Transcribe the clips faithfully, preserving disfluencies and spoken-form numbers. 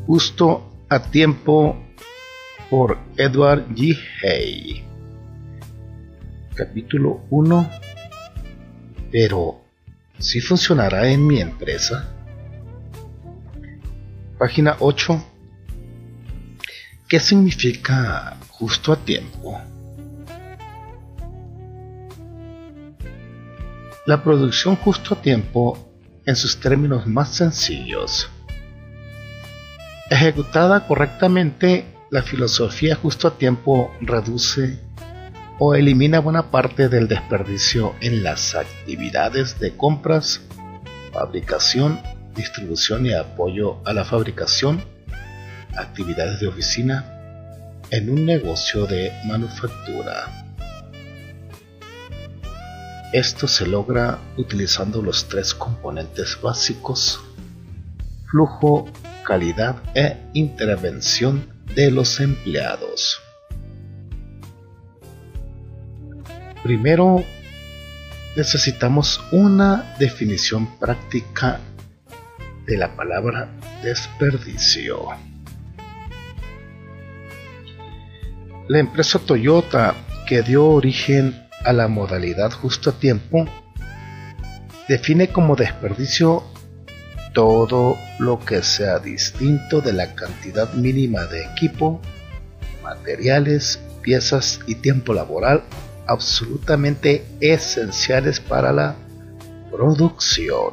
Justo a tiempo por Edward G. Hay. Capítulo uno. Pero, ¿sí funcionará en mi empresa? Página ocho. ¿Qué significa justo a tiempo? La producción justo a tiempo, en sus términos más sencillos. Ejecutada correctamente, la filosofía justo a tiempo reduce o elimina buena parte del desperdicio en las actividades de compras, fabricación, distribución y apoyo a la fabricación, actividades de oficina, en un negocio de manufactura. Esto se logra utilizando los tres componentes básicos: flujo, calidad e intervención de los empleados. Primero, necesitamos una definición práctica de la palabra desperdicio. La empresa Toyota, que dio origen a la modalidad justo a tiempo, define como desperdicio todo lo que sea distinto de la cantidad mínima de equipo, materiales, piezas y tiempo laboral absolutamente esenciales para la producción.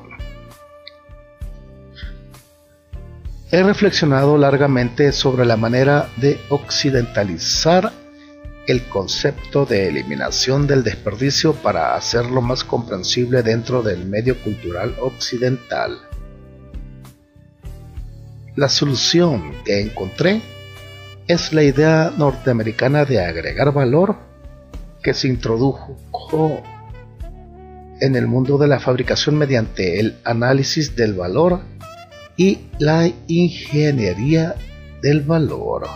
He reflexionado largamente sobre la manera de occidentalizar el concepto de eliminación del desperdicio para hacerlo más comprensible dentro del medio cultural occidental. La solución que encontré es la idea norteamericana de agregar valor, que se introdujo en el mundo de la fabricación mediante el análisis del valor y la ingeniería del valor.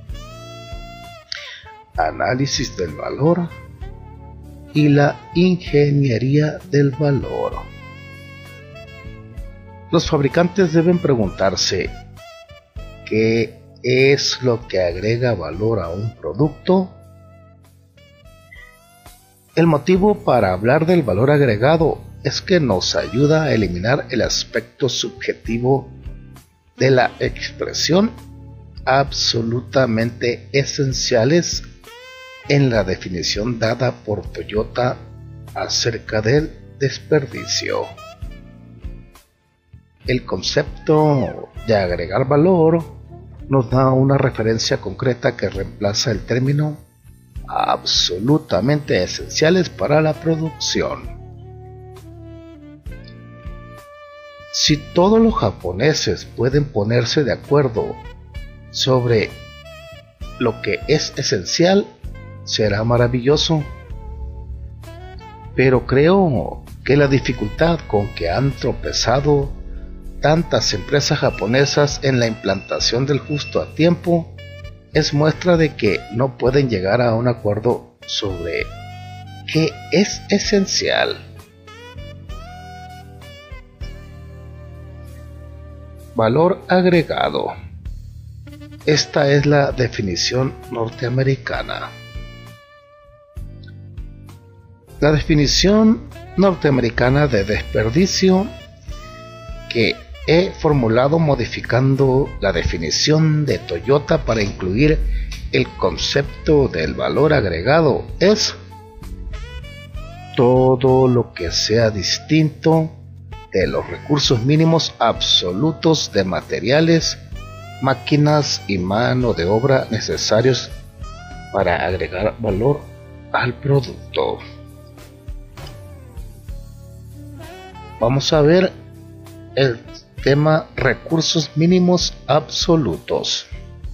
Análisis del valor y la ingeniería del valor. Los fabricantes deben preguntarse: ¿qué es lo que agrega valor a un producto? El motivo para hablar del valor agregado es que nos ayuda a eliminar el aspecto subjetivo de la expresión, absolutamente esenciales en la definición dada por Toyota acerca del desperdicio. El concepto de agregar valor nos da una referencia concreta que reemplaza el término absolutamente esenciales para la producción. Si todos los japoneses pueden ponerse de acuerdo sobre lo que es esencial, será maravilloso. Pero creo que la dificultad con que han tropezado tantas empresas japonesas en la implantación del justo a tiempo es muestra de que no pueden llegar a un acuerdo sobre qué es esencial. Valor agregado. Esta es la definición norteamericana. La definición norteamericana de desperdicio, que he formulado modificando la definición de Toyota para incluir el concepto del valor agregado, es todo lo que sea distinto de los recursos mínimos absolutos de materiales, máquinas y mano de obra necesarios para agregar valor al producto. Vamos a ver el tema recursos mínimos absolutos.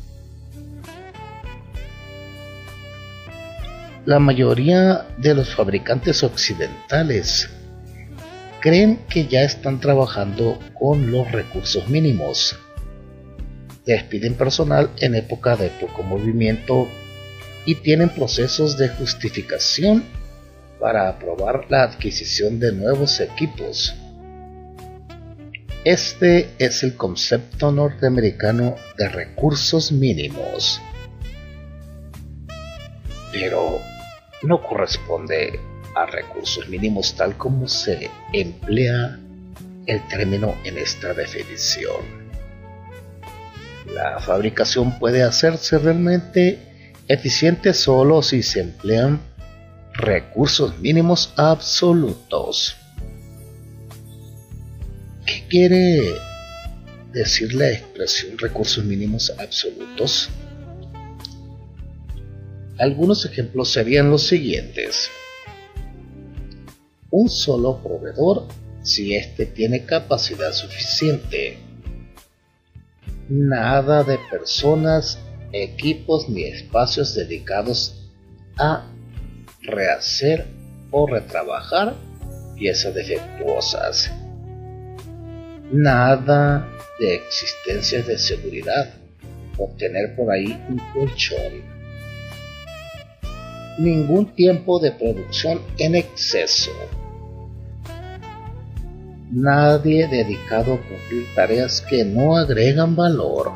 La mayoría de los fabricantes occidentales creen que ya están trabajando con los recursos mínimos. Despiden personal en época de poco movimiento y tienen procesos de justificación para aprobar la adquisición de nuevos equipos. Este es el concepto norteamericano de recursos mínimos, pero no corresponde a recursos mínimos tal como se emplea el término en esta definición. La fabricación puede hacerse realmente eficiente solo si se emplean recursos mínimos absolutos. ¿Qué quiere decir la expresión recursos mínimos absolutos? Algunos ejemplos serían los siguientes. Un solo proveedor si éste tiene capacidad suficiente. Nada de personas, equipos ni espacios dedicados a rehacer o retrabajar piezas defectuosas. Nada de existencias de seguridad o tener por ahí un colchón. Ningún tiempo de producción en exceso. Nadie dedicado a cumplir tareas que no agregan valor.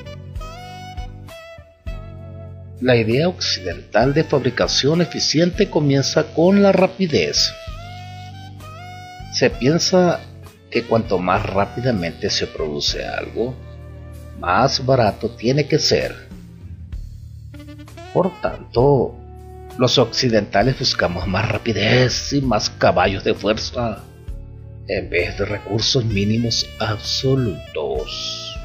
La idea occidental de fabricación eficiente comienza con la rapidez. Se piensa que cuanto más rápidamente se produce algo, más barato tiene que ser. Por tanto, los occidentales buscamos más rapidez y más caballos de fuerza, en vez de recursos mínimos absolutos.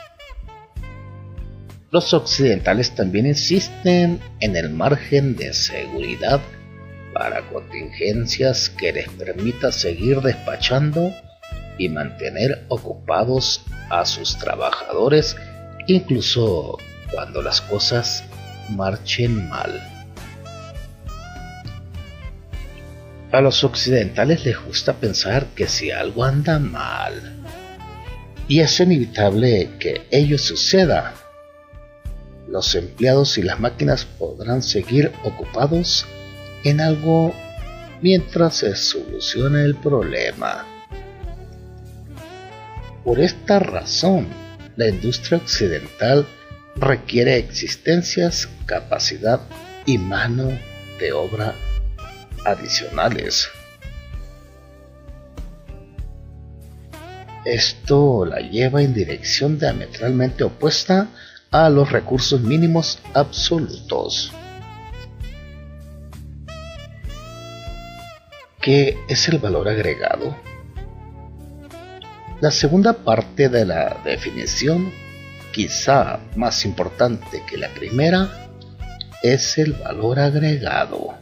Los occidentales también insisten en el margen de seguridad para contingencias que les permita seguir despachando y mantener ocupados a sus trabajadores, incluso cuando las cosas marchen mal. A los occidentales les gusta pensar que si algo anda mal, y es inevitable que ello suceda, los empleados y las máquinas podrán seguir ocupados en algo mientras se soluciona el problema. Por esta razón, la industria occidental requiere existencias, capacidad y mano de obra adicionales. Esto la lleva en dirección diametralmente opuesta a los recursos mínimos absolutos. ¿Qué es el valor agregado? La segunda parte de la definición, quizá más importante que la primera, es el valor agregado.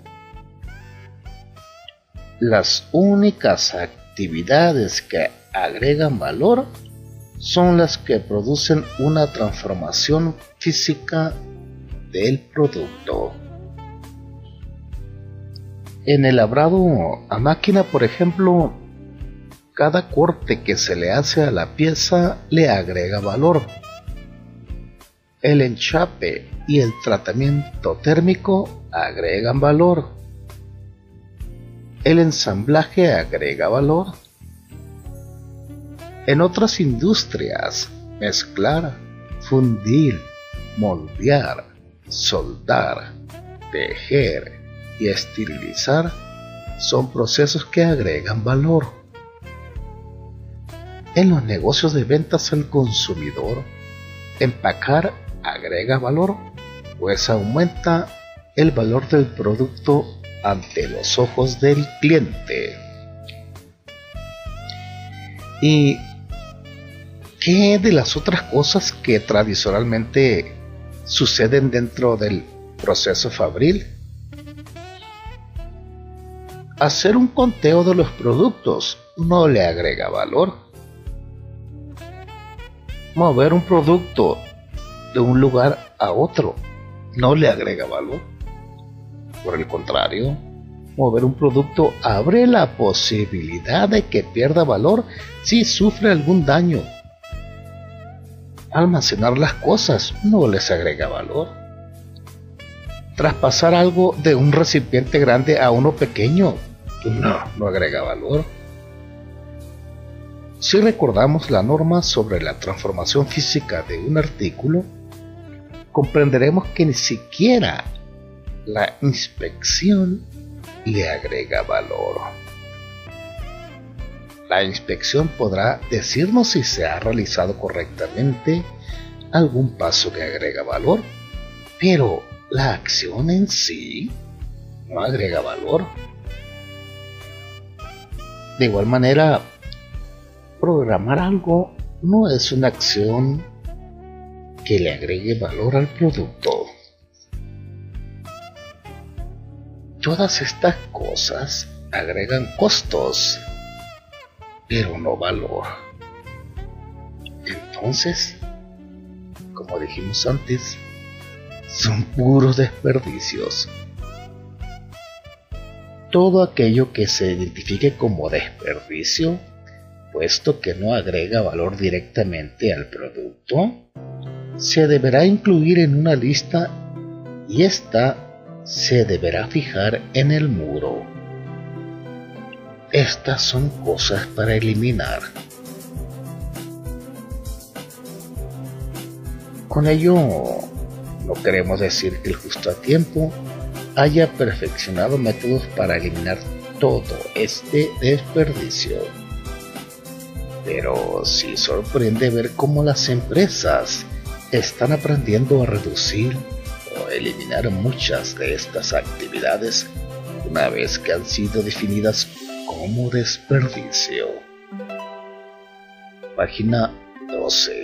Las únicas actividades que agregan valor son las que producen una transformación física del producto. En el labrado a máquina, por ejemplo, cada corte que se le hace a la pieza le agrega valor. El enchape y el tratamiento térmico agregan valor. El ensamblaje agrega valor. En otras industrias, mezclar, fundir, moldear, soldar, tejer y esterilizar son procesos que agregan valor. En los negocios de ventas al consumidor, empacar agrega valor, pues aumenta el valor del producto ante los ojos del cliente. ¿Y qué de las otras cosas que tradicionalmente suceden dentro del proceso fabril? Hacer un conteo de los productos no le agrega valor. Mover un producto de un lugar a otro no le agrega valor. Por el contrario, mover un producto abre la posibilidad de que pierda valor si sufre algún daño. Almacenar las cosas no les agrega valor. Traspasar algo de un recipiente grande a uno pequeño no, no agrega valor. Si recordamos la norma sobre la transformación física de un artículo, comprenderemos que ni siquiera la inspección le agrega valor. La inspección podrá decirnos si se ha realizado correctamente algún paso que agrega valor, pero la acción en sí no agrega valor. De igual manera, programar algo no es una acción que le agregue valor al producto. Todas estas cosas agregan costos, pero no valor. Entonces, como dijimos antes, son puros desperdicios. Todo aquello que se identifique como desperdicio, puesto que no agrega valor directamente al producto, se deberá incluir en una lista y esta se deberá fijar en el muro. Estas son cosas para eliminar. Con ello, no queremos decir que el Justo a Tiempo haya perfeccionado métodos para eliminar todo este desperdicio. Pero sí sorprende ver cómo las empresas están aprendiendo a reducir o eliminar muchas de estas actividades una vez que han sido definidas como desperdicio. Página doce.